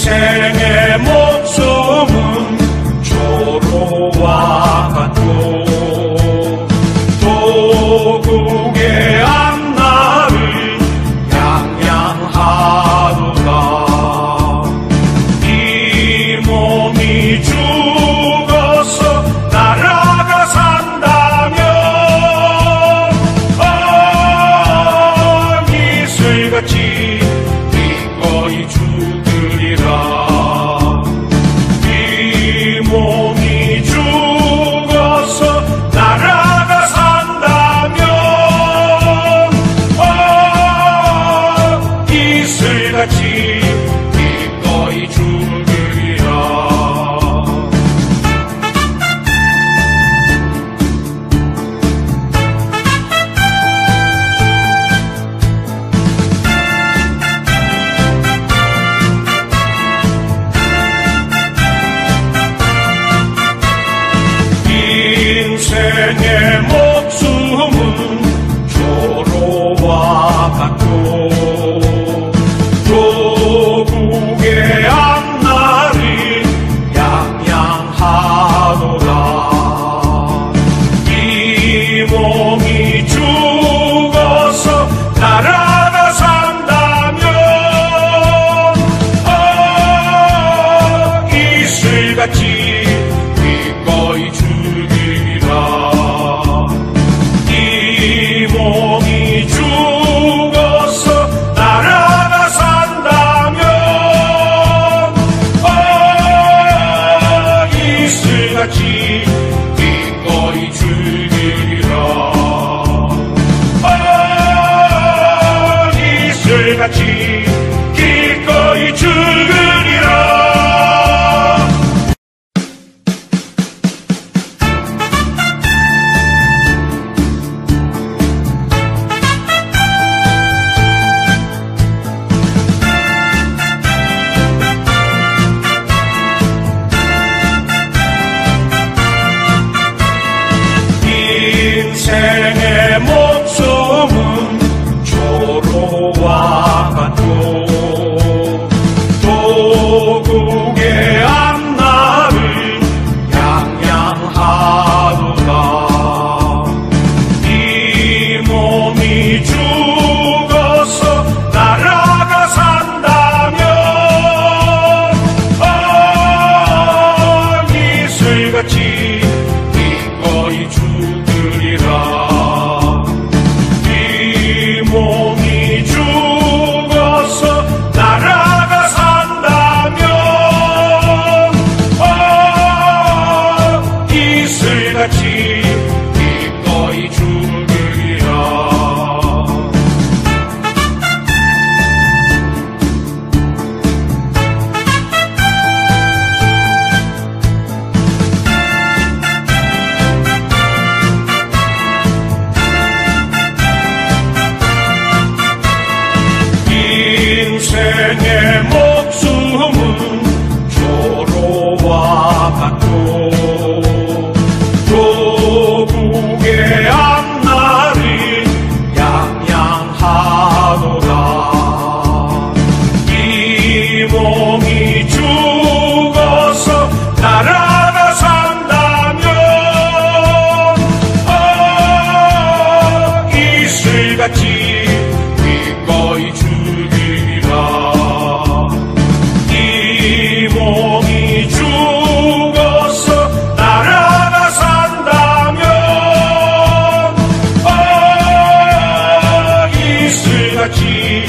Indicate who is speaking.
Speaker 1: 인생의 목숨은 조로와 같고 도국의 앞날을 양양하도다. 이 몸이 죽어서 나라가 산다면 이슬같이 기꺼이 죽으리라. 이 몸이 죽어서 나라가 산다면 이슬같이 기꺼이 죽으리라. 인생의 목숨은 조로와 같고 도국의 앞날이 양양하도다. 이 몸이 죽어서 나라가 산다면 이슬같이 기꺼이 죽으리라. 이 몸이 죽어서 나라가 산다면 이슬같이 기꺼이 죽으리라. 이슬같이 기꺼이 죽으리라. 인생의 목숨은 조로와 같고 도국의 앞날을 양양하도다. 이 몸이 죽어서 나라가 산다면 이슬같이 기꺼이 죽으리라. 이 몸이 죽어서 나라가 산다면 이슬같이 기꺼이 죽으리라. 인생의 목숨은 조로와 같고 도국의 앞날이 양양하도다. 이 몸이 죽어서 나라가 산다면 이슬같이 기꺼이 죽으리라. 이 몸이 죽어서 나라가 산다면 이슬같이